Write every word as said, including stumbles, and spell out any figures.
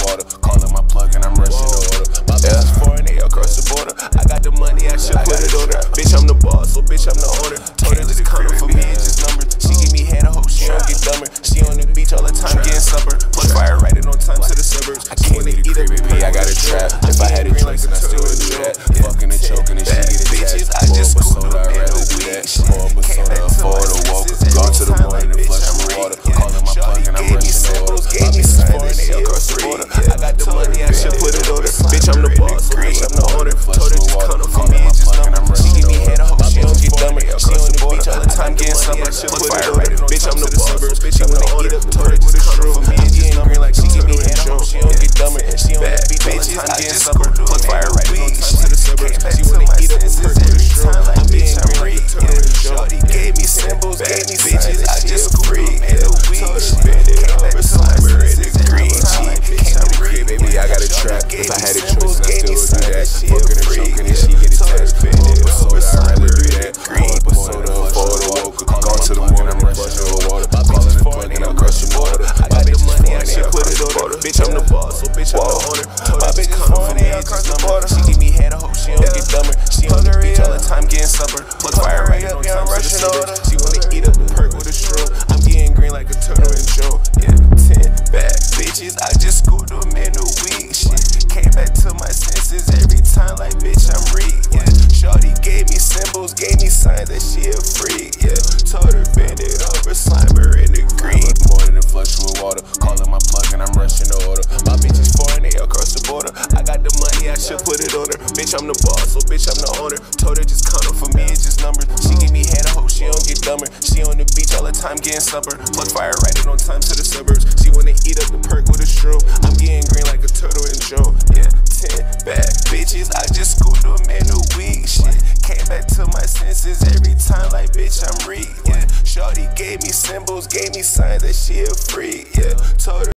water. Calling my plug and I'm rushing the order. My bitch is foreign, they across the border. I got the money, I should put it on her. Bitch, I'm the boss, so bitch, I'm the owner. Told her just come for me, it's just numbers. She give me head, I hope she don't get dumber. She on the beach all the time, getting supper. Plug fire right it on time to the suburbs. I can't eat it, baby, I got a trap. If I had a choice, and I still would do that. Fucking and choking and she get attached. I just schooled her, I'd rather do that. Pour up a soda, afford a walk. Gone to the morning and flush with water. Calling my plug and I'm rushing the order. My bitch is foreign, they across the border. I got the money, I should put it on her. Bitch, I'm the boss, so bitch, I'm the owner. Told her just come for me, it's just number. She give me head, I hope she don't get dumber. She on the beach all the time, getting summer. I should put it on her. Bitch, I'm the boss, bitch, I'm the owner. Told her just come for me, it's just number. She give me head, I hope she don't get dumber. She on the beach all the time, getting summer. Plug fire right on time to the suburbs. She wanna eat up the perk with a straw. I'm being green, shorty gave me symbols, gave me bitches. I just free in the week. Came back to my senses, green cheek. Came to crib, baby, I got a trap. If I had a choice, I still would do that. Fucking and choking and she get attached. Pour up a soda, I'd rather do that. Pour up a soda, afford a walk. Gone to the moon, I'm rushing with water. Calling the plug and I'm rushing water. I got the money, I should put it on her. Bitch, I'm the boss, so bitch, I'm the owner. Told her bitch come for me, across the border. She give me head, I hope she don't get dumber. She on the beach all the time, getting supper. Plug fire right on time to the suburbs. She wanna eat up the perk with a straw. I'm getting green like a turtle and Joe. Yeah, ten bad bitches, I just schooled them in a week. Shit, came back to my senses every time like bitch, I'm reek. Yeah, shorty gave me symbols, gave me signs that she a freak. Yeah, told her bend it over, slime her in the green. More than flush with water, calling my plug and I'm rushing the order. My bitch is foreign, they across the border. I got the money, I should put it on her. Bitch, I'm the boss, so bitch, I'm the owner. Told her just come for me, it's just numbers. She give me head, I hope she don't get dumber. She on the beach all the time, getting supper. Plug fire right it on time to the suburbs. She wanna eat up the perk with a straw. I'm getting green like a turtle and Joe. Yeah, ten bad bitches, I just schooled them in a week. Shit, came back to my senses every time like bitch, I'm reek. Yeah, shorty gave me symbols, gave me signs that she a freak. Yeah, told her